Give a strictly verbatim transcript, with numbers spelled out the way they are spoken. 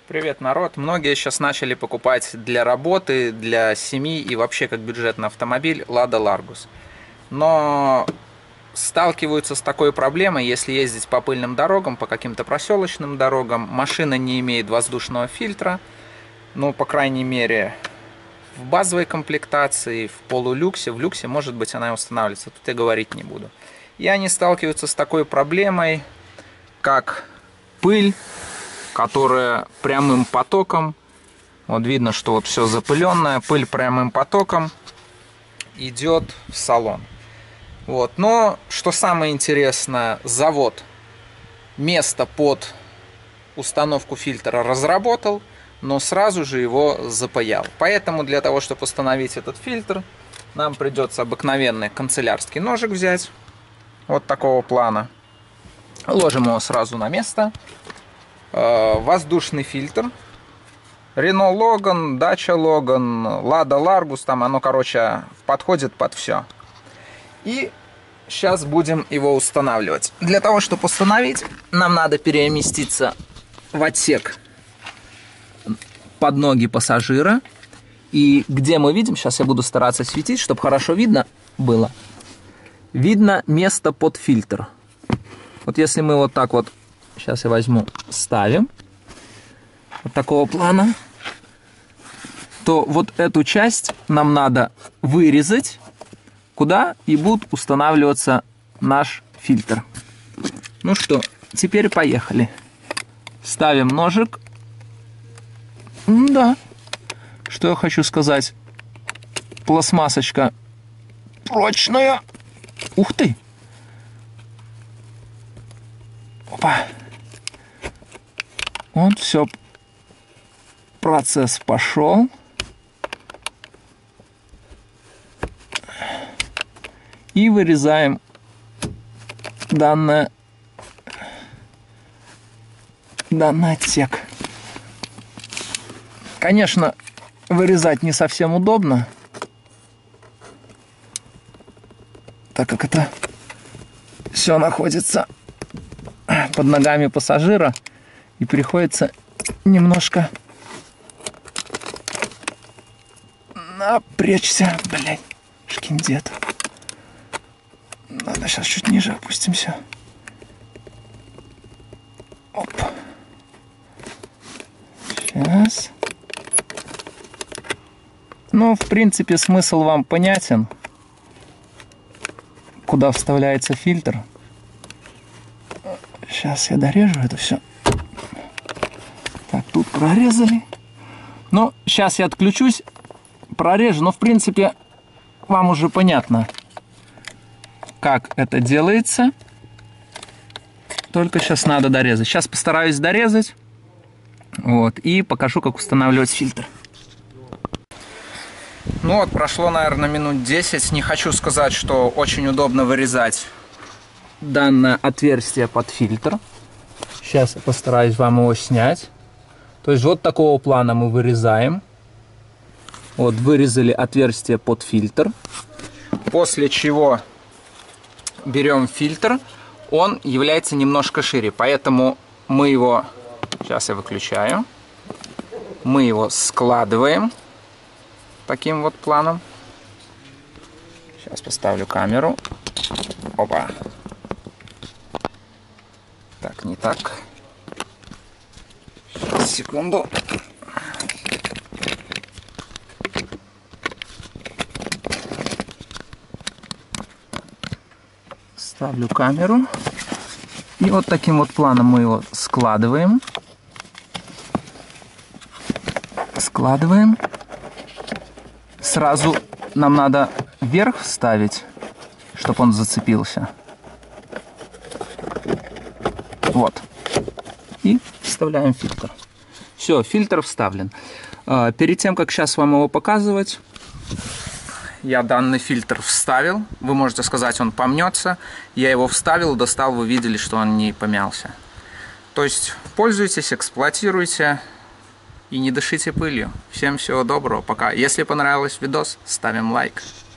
Привет, народ! Многие сейчас начали покупать для работы, для семьи и вообще как бюджетный автомобиль Lada Largus. Но сталкиваются с такой проблемой, если ездить по пыльным дорогам, по каким-то проселочным дорогам, машина не имеет воздушного фильтра, ну, по крайней мере, в базовой комплектации, в полулюксе, в люксе, может быть, она и устанавливается, тут я говорить не буду. И они сталкиваются с такой проблемой, как пыль, которая прямым потоком, вот видно, что вот все запыленное, пыль прямым потоком идет в салон. Вот. Но, что самое интересное, завод место под установку фильтра разработал, но сразу же его запаял. Поэтому для того, чтобы установить этот фильтр, нам придется обыкновенный канцелярский ножик взять, вот такого плана. Ложим его сразу на место. Воздушный фильтр. Renault Logan, Dacia Logan, Lada Largus, там оно, короче, подходит под все. И сейчас будем его устанавливать. Для того, чтобы установить, нам надо переместиться в отсек под ноги пассажира. И где мы видим, сейчас я буду стараться светить, чтобы хорошо видно было. Видно место под фильтр. Вот если мы вот так вот, сейчас я возьму, ставим, вот такого плана, то вот эту часть нам надо вырезать, куда и будет устанавливаться наш фильтр. Ну что, теперь поехали. Ставим ножик. Да. Что я хочу сказать? Пластмассочка прочная. Ух ты! Опа! Вот, все, процесс пошел. И вырезаем данное, данный отсек. Конечно, вырезать не совсем удобно, так как это все находится под ногами пассажира, и приходится немножко напрячься. Блядь, шкиндет. Ладно, сейчас чуть ниже опустимся. Оп. Сейчас. Ну, в принципе, смысл вам понятен. Куда вставляется фильтр. Сейчас я дорежу это все. Так, тут прорезали. Ну, сейчас я отключусь, прорежу. Но, в принципе, вам уже понятно, как это делается. Только сейчас надо дорезать. Сейчас постараюсь дорезать. Вот. И покажу, как устанавливать фильтр. Ну вот, прошло, наверное, минут десять. Не хочу сказать, что очень удобно вырезать данное отверстие под фильтр. Сейчас я постараюсь вам его снять. То есть вот такого плана мы вырезаем. Вот, вырезали отверстие под фильтр. После чего берем фильтр. Он является немножко шире, поэтому мы его... Сейчас я выключаю. Мы его складываем таким вот планом. Сейчас поставлю камеру. Опа. Так, не так. Сейчас, секунду. Ставлю камеру. И вот таким вот планом мы его складываем. Складываем. Сразу нам надо вверх вставить, чтобы он зацепился. Вот. И вставляем фильтр. Все, фильтр вставлен. Перед тем, как сейчас вам его показывать, я данный фильтр вставил. Вы можете сказать, он помнется. Я его вставил, достал, вы видели, что он не помялся. То есть пользуйтесь, эксплуатируйте и не дышите пылью. Всем всего доброго, пока. Если понравился видос, ставим лайк.